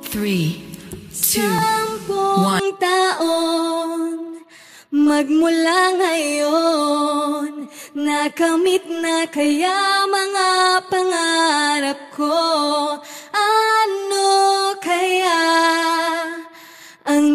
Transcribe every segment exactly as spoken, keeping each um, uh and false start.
three, two, one. Sampung taon magmula ngayon, nakamit na kaya mga pangarap ko? Ano kaya ang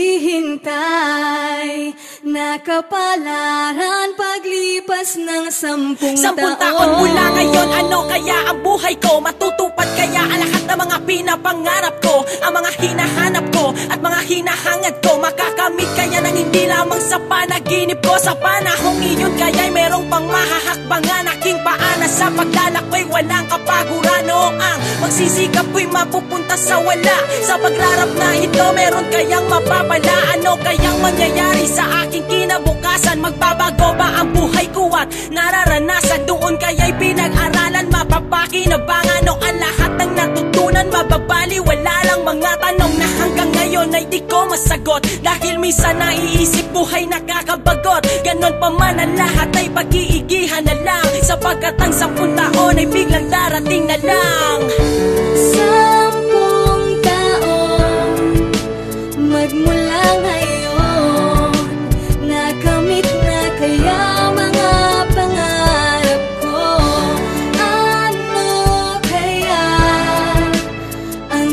naghihintay na kapalaran paglipas ng sampung, sampung taon? taon mula ngayon, ano kaya ang buhay ko? Matutupad kaya ang lahat ng mga pinapangarap ko? Ang mga hinahanap ko at mga hinahangad ko, makakamit kaya nang hindi lamang sa panaginip ko? Sa panahong iyon kaya'y merong pang mahahakbangan aking paana sa paglalakbay, walang kapaguran o ang magsisikap ko'y mapupunta sa wala. Sa pagrarap na ito, meron kayang mapapala? Ano kayang mangyayari sa aking kinabukasan? Magbabago ba ang buhay ko at nararanasan? Doon kaya'y pinag-aralan, mapapakinabangan o ang lahat ng natutunan mababali? Wala lang mga tanong na hanggang ngayon ay di ko masagot, dahil minsan naiisip buhay nakakabagot. Ganon pa man ang lahat ay pag-iigihan na lang, sapagkat ang sampung taon ay biglang darating na lang. Sampung taon magmula ngayon, nakamit na kaya mga pangarap ko? Ano kaya ang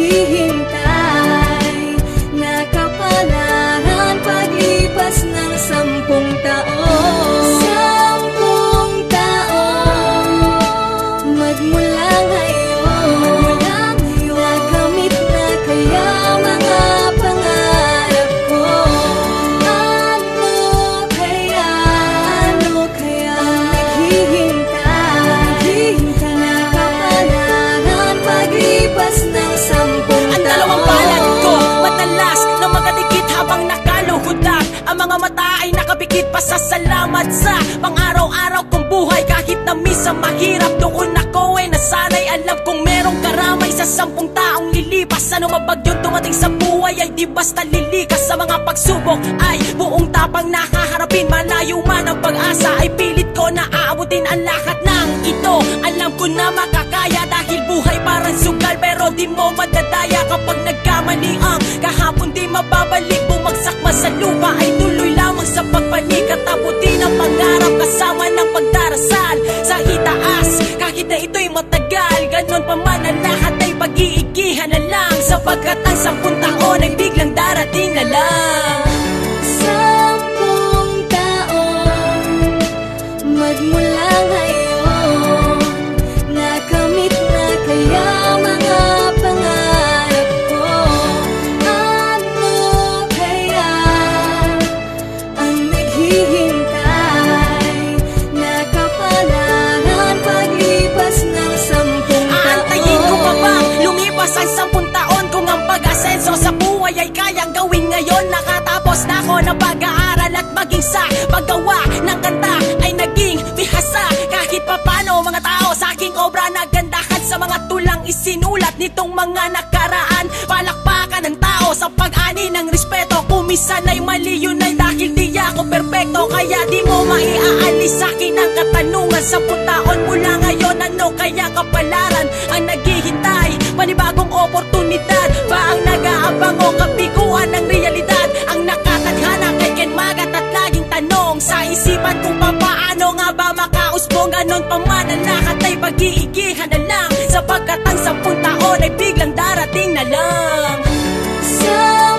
naghihintay na kapalaran paglipas ng sampung taon? Sampung taon magmula ngayon, nakamit na kaya mga pangarap ko? Ano kaya, ano kaya ang naghihintay na kapalaran paglipas ng sampung taon? Ang dalawang palad ko madalas na makadikit habang nakaluhudak. Ang mga mata ay nakapikit pa sa salamat sa pang-araw-araw kong buhay. Kahit na minsan mahirap, doon ako ay nasanay. Alam kong merong karamay sa sampung taong lilipas. Ano mabagyong dumating sa buhay ay di basta lilikas. Sa mga pagsubok ay buong tapang nakaharapin. Malayo man ang pag-asa ay pilit ko na aabutin ang lahat ng ito. Alam ko na makakaya, dahil buhay parang sugal, pero di mo madadaya kapag nagkamali ang kahapon. Di mababalik, bumagsak man sa lupa ay tuloy lamang sa pagbalik. At abutin ang pangarap kasama ng pagdarasal sa itaas, kahit na ito'y matagal. Ganon pa man ang lahat ay pag-iigihan na lang, sapagkat ang sampung taon ay biglang darating na lang. Sampung taon magmula ngayon, nakamit na kaya mga pangarap ko? Ano kaya ang naghihintay na kapalaran paglipas ng sampung taon? Aantayin ko pa bang lumipas ang sampung taon? Kung ang pag-asenso sa buhay ay kayang gawin ngayon, nakatapos na ako ng pag-aaral at maging sa paggawa ng kanta ay naging bihasa. Kahit papano mga tao sa aking obra nagandahan, sa mga tulang isinulat nitong mga nakaraan. Palakpakan ng tao sa pag-ani ng respeto. Kung minsan ay mali, yun ay dahil di ako perpekto. Kaya di mo maiaalis sa akin ang katanungan. Sampung taon mula ngayon, ano kaya kapalaran ang naghihintay? Panibagong oportunidad ba ang nag-aabang o kabiguan ng realidad ang nakatadhana kay Ken Magat? At laging tanong sa isipan kung papaano nga ba makausbong. Ganon pa man ang lahat ay pag-iigihan na lang, sapagkat ang sampung taon ay biglang darating na lang. Sampung